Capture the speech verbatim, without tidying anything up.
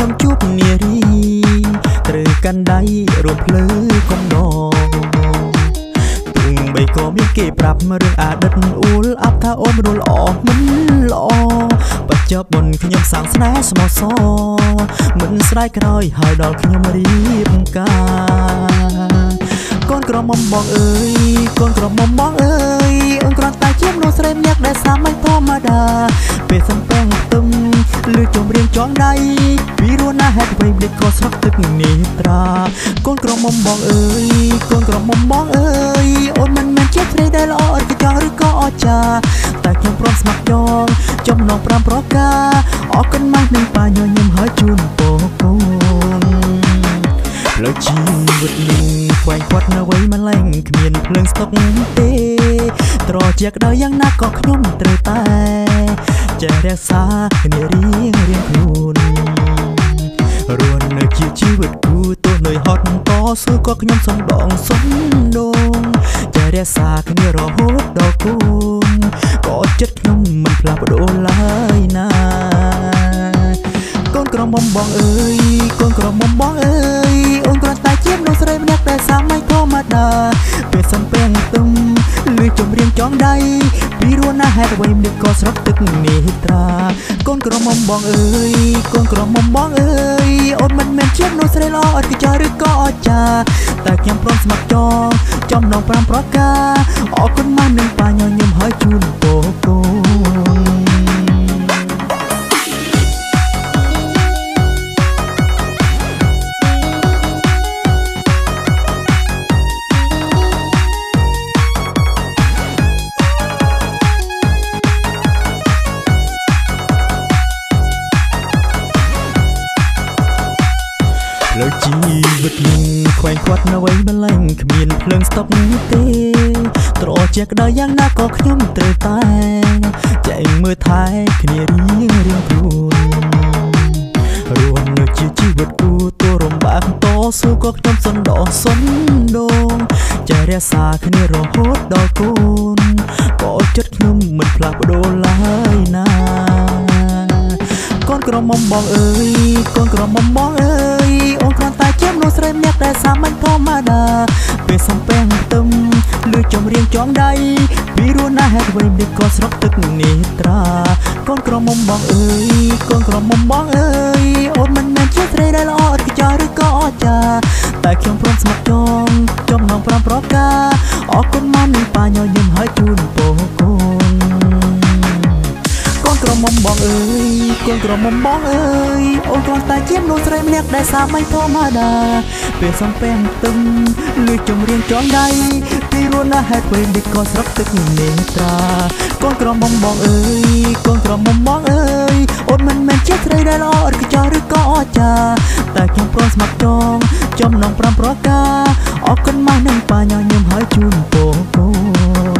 ងជួបនារីត្រូវកាន់ដៃរំភ្លឺកុំដងទុំបីក៏មានគេប្រាប់រឿងអតីតអួលអាប់ថាអូនរួលល្អមិនល្អបច្ចុប្បន្នខ្ញុំសាងស្នេហ៍ស្មោះសរមិនស្រ័យក្រោយហើយដល់ខ្ញុំរៀបការកូនក្រមុំបងអើយកូនក្រមុំបងអើយអូនគ្រាន់តែជាមនុស្សស្រីម្នាក់ដែលសាមញ្ញធម្មតាពេលសំពងទឹមលឺចំរៀងចងដៃពីរណាហេតុអ្វីមិនក៏ស្រុកទឹកនេត្រាកូនក្រមុំបងអើយកូនក្រមុំបងអើយអូនមិនមែនជាស្រីដែលល្អឥតខ្ចោះឬក៏អស្ចារ្យតែខ្ញុំព្រមស្ម័គ្រចងចំណងប្រាំប្រការអរគុណម៉ាស់នឹងបាញញឹមហើយជូនពរកូនលើជីវិតនេះខ្វែងខ្វាត់នៅវ័យម្លែងគ្មានភ្លើងស្តុកទេត្រជាក្តៅយ៉ាងណាក៏ខ្ញុំត្រូវតែចេះរក្សាគ្នារៀងរៀងខ្លួនរស់នៅជាជីវិតគូទោះនៅហត់តស៊ូក៏ខ្ញុំសំដងសំដងចេះរក្សាគ្នារហូតដល់គូក៏ចិត្តខ្ញុំមិនផ្លាស់ប្ដូរឡើយណាកូនក្រមុំបងអើយកូនក្រមុំបងអើយអូនគ្រាន់តែជាមនុស្សស្រីម្នាក់ដែលសាមញ្ញធម្មតាពេលសំពងទឹមលឺចំរៀងចងដៃពីរណាហេតុអ្វីមិនក៏ស្រុកទឹកនេត្រាកូនក្រមុំបងអើយកូនក្រមុំបងអើយអូនមិនមែនជាមនុស្សស្រីល្អឥតខ្ចោះឬក៏អស្ចារ្យតែខ្ញុំព្រមស្ម័គ្រចងចំណងប្រាំប្រការអរគុណម៉ាស់នឹងបាញញឹមហើយជូនពរកូនលើជីវិតនឹងខ្វែងខ្វាត់នៅវ័យម្លែងគ្មានភ្លើងស្តុកទេត្រជាក្តៅយ៉ាងណាក៏ខ្ញុំត្រូវតែចែងមើលថែគ្នារៀងរៀងខ្លួនរស់នៅជាជីវិតគូទោះរំបាកតស៊ូក៏ខ្ញុំសន្តោសសំដងចេះរក្សាគ្នារហូតដល់កូនក៏ចិត្តខ្ញុំមិនផ្លាស់ប្ដូរឡើយណាកូនក្រមុំបងអើយកូនក្រមុំបងអើយអូនគ្រាន់តែជាមនុស្សស្រីម្នាក់ដែលសាមញ្ញធម្មតាពេលសំពងទឹមលឺចំរៀងចងដៃពីរណាហេតុអ្វីមិនក៏ស្រុកទឹកនេត្រាកូនក្រមុំបងអើយកូនក្រមុំបងអើយអូនមិនមែនជាស្រីដែលល្អឥតខ្ចោះឬក៏អស្ចារ្យតែខ្ញុំព្រមស្ម័គ្រចងចំណងប្រាំប្រការអរគុណម៉ាស់នឹងបាញញឹមហើយជូនពរកូនកូនក្រមុំបងអើយកូនក្រមុំបងអើយអូនគ្រាន់តែជាមនុស្សស្រីម្នាក់ដែលសាមញ្ញធម្មតាពេលសំពងទឹមលឺចំរៀងចងដៃពីរណាហេតុអ្វីមិនក៏ស្រុកទឹកនេត្រាកូនក្រមុំបងអើយកូនក្រមុំបងអើយអូនមិនមែនជាស្រីដែលល្អឥតខ្ចោះឬក៏អស្ចារ្យតែខ្ញុំព្រមស្ម័គ្រចងចំណងប្រាំប្រការអរគុណម៉ាស់នឹងបាញញឹមហើយជូនពរកូន